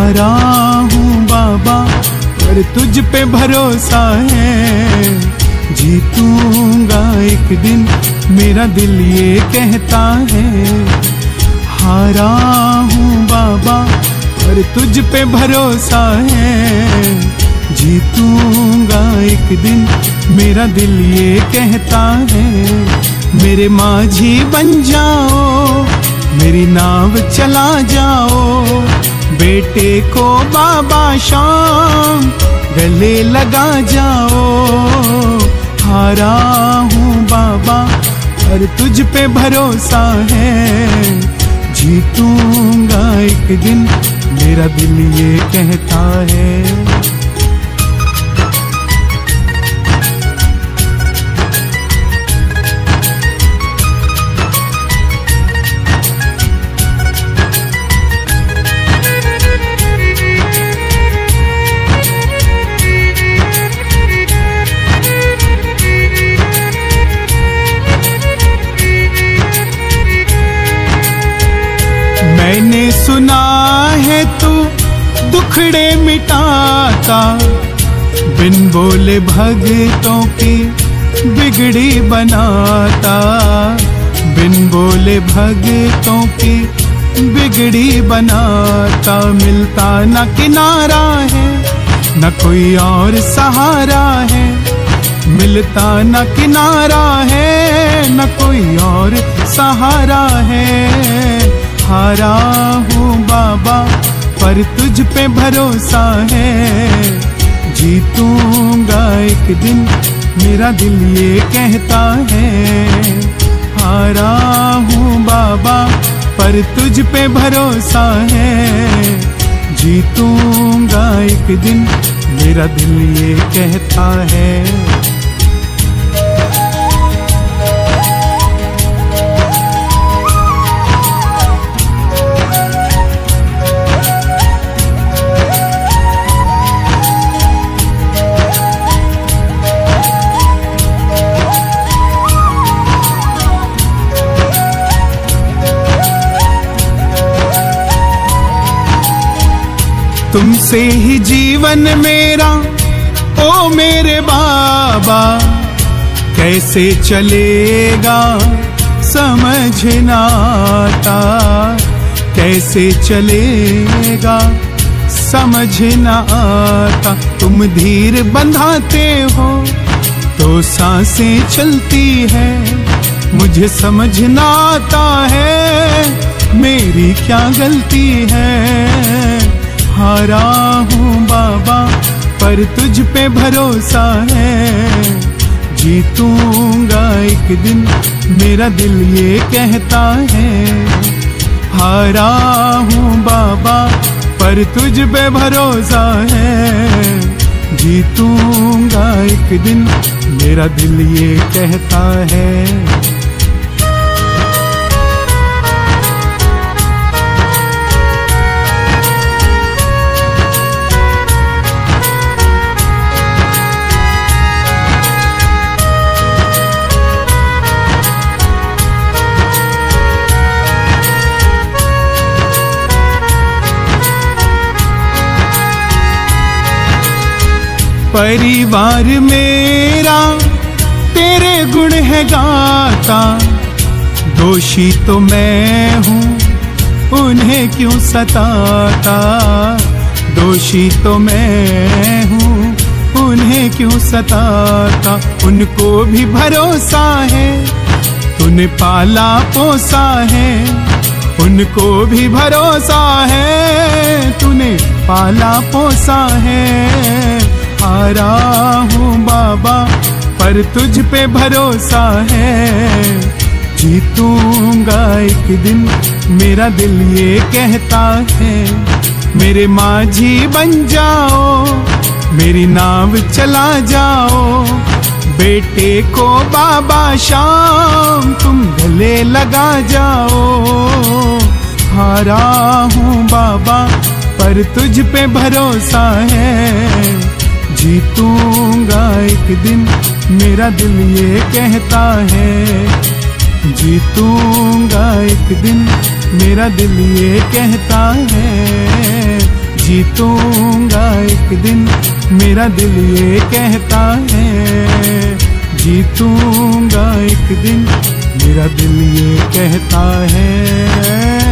हारा हूँ बाबा पर तुझ पे भरोसा है, जीतूंगा एक दिन मेरा दिल ये कहता है। हारा हूँ बाबा पर तुझ पे भरोसा है, जीतूंगा एक दिन मेरा दिल ये कहता है। मेरे माझी बन जाओ, मेरी नाव चला जाओ, बेटे को बाबा शाम गले लगा जाओ। हारा हूँ बाबा पर तुझ पे भरोसा है, जीतूंगा एक दिन मेरा दिल ये कहता है। मैंने सुना है तू दुखड़े मिटाता, बिन बोले भगतों की बिगड़ी बनाता, बिन बोले भगतों की बिगड़ी बनाता। मिलता न किनारा है न कोई और सहारा है, मिलता न किनारा है न कोई और सहारा है। हारा हूँ बाबा पर तुझ पे भरोसा है, जीतूंगा एक दिन मेरा दिल ये कहता है। हारा हूँ बाबा पर तुझ पे भरोसा है, जीतूंगा एक दिन मेरा दिल ये कहता है। तुमसे ही जीवन मेरा ओ मेरे बाबा, कैसे चलेगा समझ ना आता, कैसे चलेगा समझ ना आता। तुम धीर बंधाते हो तो सांसें चलती है, मुझे समझ ना आता है मेरी क्या गलती है। हारा हूँ बाबा पर तुझ पे भरोसा है, जीतूंगा एक दिन मेरा दिल ये कहता है। हारा हूँ बाबा पर तुझ पे भरोसा है, जीतूंगा एक दिन मेरा दिल ये कहता है। परिवार मेरा तेरे गुण है गाता, दोषी तो मैं हूँ उन्हें क्यों सताता, दोषी तो मैं हूँ उन्हें क्यों सताता। उनको भी भरोसा है तूने पाला पोसा है, उनको भी भरोसा है तूने पाला पोसा है। हारा हूँ बाबा पर तुझ पे भरोसा है, जीतूंगा एक दिन मेरा दिल ये कहता है। मेरे माझी बन जाओ, मेरी नाव चला जाओ, बेटे को बाबा शाम तुम गले लगा जाओ। हारा हूँ बाबा पर तुझ पे भरोसा है, जीतूंगा एक दिन मेरा दिल ये कहता है। जीतूंगा एक दिन मेरा दिल ये कहता है, जीतूंगा एक दिन, मेरा दिल ये कहता है। जीतूंगा एक दिन, मेरा दिल ये कहता है।